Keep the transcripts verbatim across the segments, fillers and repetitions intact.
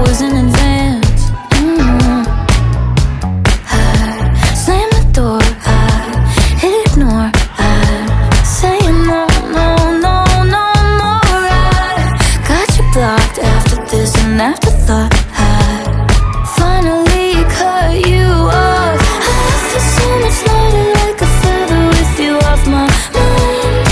yours in advance. mm. I slam the door, I hit ignore, I say no, no, no, no more. I got you blocked after this and afterthought. I finally cut you off. I feel so much lighter, like a feather with you off my mind.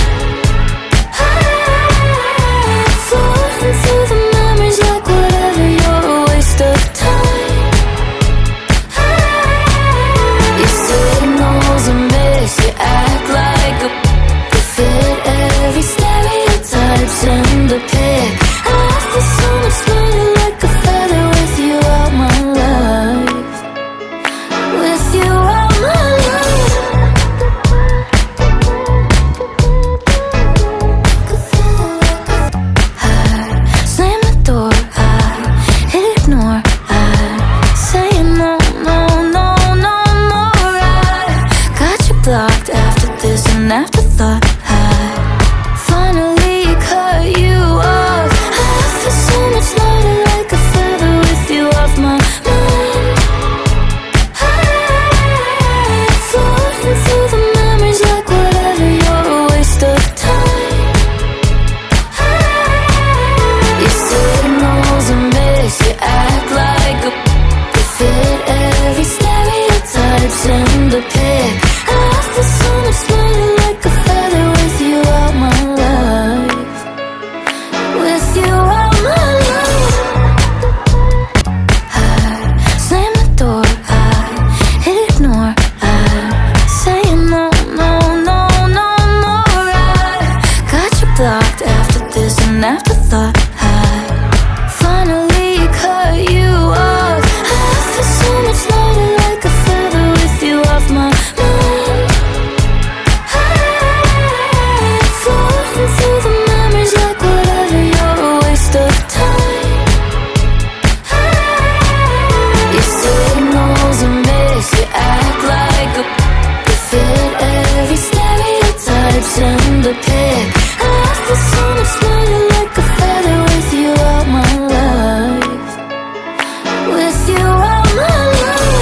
I'm floating through the memories like whatever, you're a waste of time. You say no's a miss, you act like a you fit every stereotype, send a pic. I feel so much lighter, like a feather with you out my life. With you out my life. I slam the door, I hit ignore, I say no, no, no, no more. I got you blocked after this and afterthought. I finally cut you off. I feel so much lighter, like a feather with you off my mind. I'm floating through the memories like whatever, you're a waste of time. You say no's a miss, you act like a you fit every stereotype, send a pic. I feel so much lighter, like a feather with you out my life. With you out my life. I slam the door, I hit ignore, I say no, no, no, no more. I got you blocked after this and afterthought. I finally cut you off. I feel so much lighter, like a feather with you off my mind. I'm floating through the memories like whatever, you're a waste of time. You say no's a miss, you act like a you fit every stereotype, send a pic. I feel so much lighter, like a feather with you out my life. With you out my life.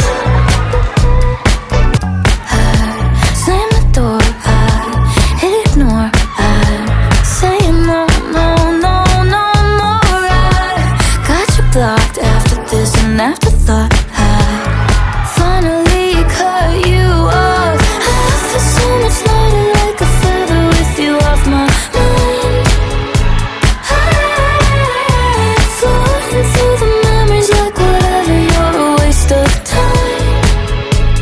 I slam the door, I hit ignore, I say no, no, no, no more. I got you blocked after this and afterthought. I finally cut you off. I feel so much lighter, like a feather with you off my mind. I'm floating through the memories like whatever, you're a waste of time. You say no's a miss, you act like a you fit every stereotype, send a pic. I feel so much lighter, like a feather with you off my mind. I'm floating through the memories like whatever, you're a waste of time. You say no's a miss, you act like a you fit every stereotype, send a pic. I feel so much lighter, like a feather with you off my mind. With you out my life. I slam the door, I hit ignore, I say no, no, no, no more. I got you blocked after this and afterthought. I finally cut you off. I feel so much lighter, like a feather with you off my mind. I'm floating through the memories like whatever, you're a waste of time. You say no's a miss, you act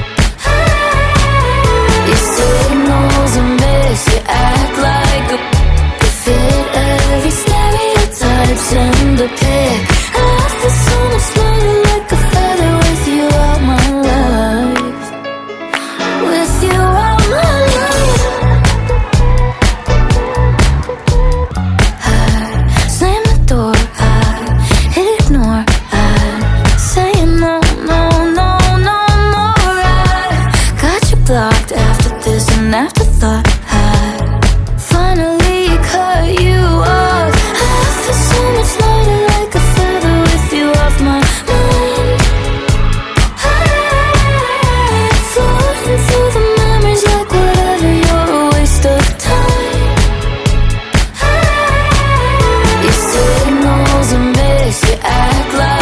like a you fit every stereotype, send a pic. I feel so much lighter, like a feather with you out my life. With you out my life. I slam the door, I hit ignore, I say no, no, no, no more. I got you blocked after this and afterthought. I finally cut you off. I feel so much lighter, like a feather with you off my mind. I'm floating through the memories like whatever, you're a waste of time. You say no's a miss, you act like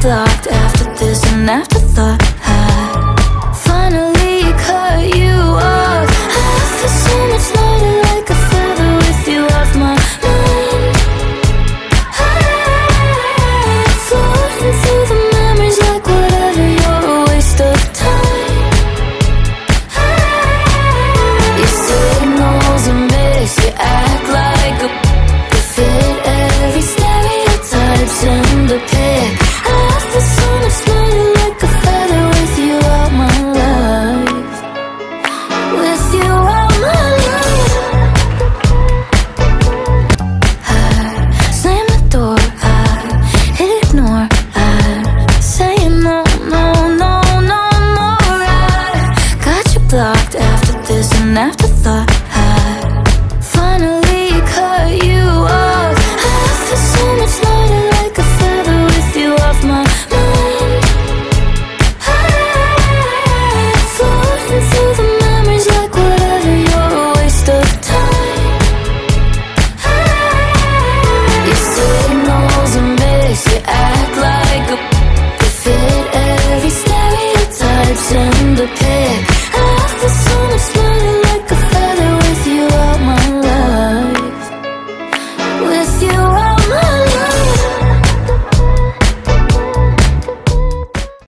blocked after this, an afterthought.